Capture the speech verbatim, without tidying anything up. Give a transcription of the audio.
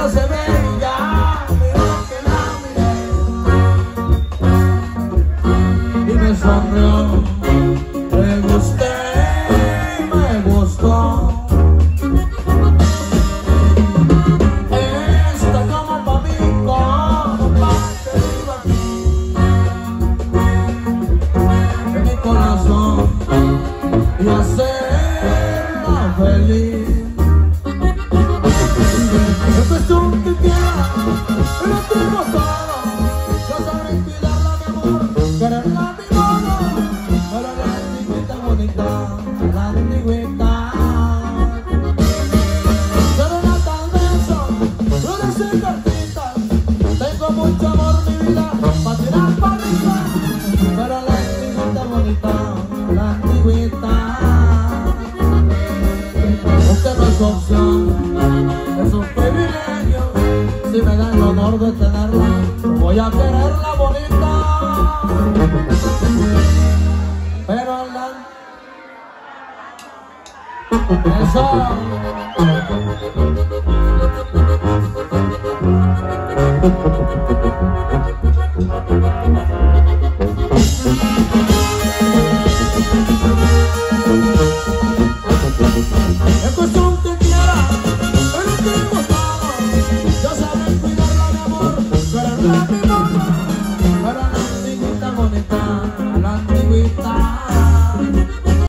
bonita se ve y ya miró que la miré y me sonrió. Le gusté, me gustó. Esta cama pa' mí como parte de mi corazón y hacerla feliz. Empezó que quiera, lo tengo todo. Yo sabré cuidarla, mi amor, quererla a mi modo. Pero la antigüita bonita, la antigüita. Serenata al beso, flores y cartitas. Tengo mucho amor, mi vida, pa' tirar pa' arriba. Pero la antigüita bonita, la antigüita. Porque no es opción, es un privilegio. Si me dan el honor de tenerla, voy a quererla bonita. Pero la... Eso.